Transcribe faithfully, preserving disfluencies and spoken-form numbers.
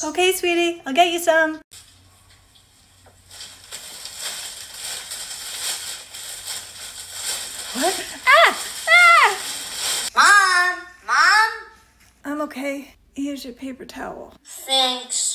Okay, sweetie, I'll get you some. What? Ah! Ah! Mom! Mom! I'm okay. Here's your paper towel. Thanks.